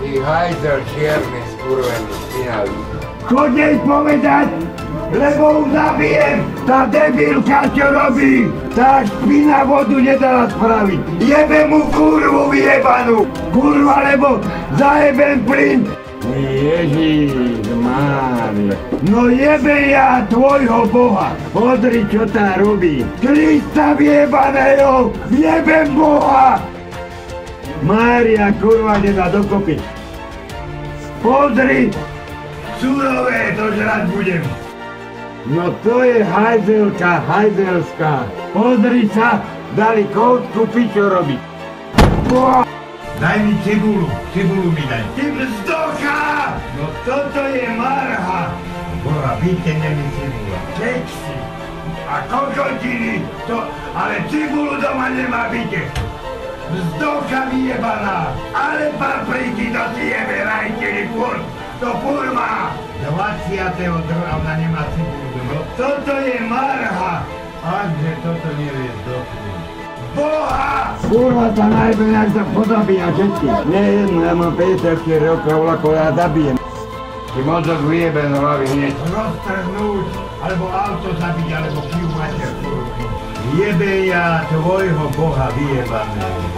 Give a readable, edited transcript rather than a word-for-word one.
Ty hajzel čierny, skurvený, špinavý. Choď jej povedať, lebo ju zabijem. Tá debilka, čo robí, tá špina vodu nedala spraviť. Jebem mu kurvu vyjebanú. Kurva, lebo zajebem plyn. Ježiš Mária. No jebe ja tvojho Boha. Pozri, čo tá robí. Krista vyjebaného, jebem Boha. Mária, kurva, nedá dokopy. Pozri, surové to žrať budem. No to je hajzelka, hajzelská. Pozri sa, dali koutku pičo robiť. Daj mi cibulu mi daj. Ty vzdocha! No toto je marha. Boha, byte není cibula. Keksy a kokotiny, to, ale cibulu doma nemá byte. Vzdocha vyjebaná, ale papriky do jebe rajtiny furt, to furt má. 22. ona nemá cibulu doma. Toto je marha. Akže toto nevie zdochnúť. Boha! Kurva sa najbe, jak sa pozabíja všetky. Nie jedno, ja mám 54 rokov, ako ja zabijem. Ty mozog vyjebe z hlavy hneď. Roztrhnúť, alebo auto zabiť, alebo piv mater. Jebe ja tvojho Boha vyjebaného.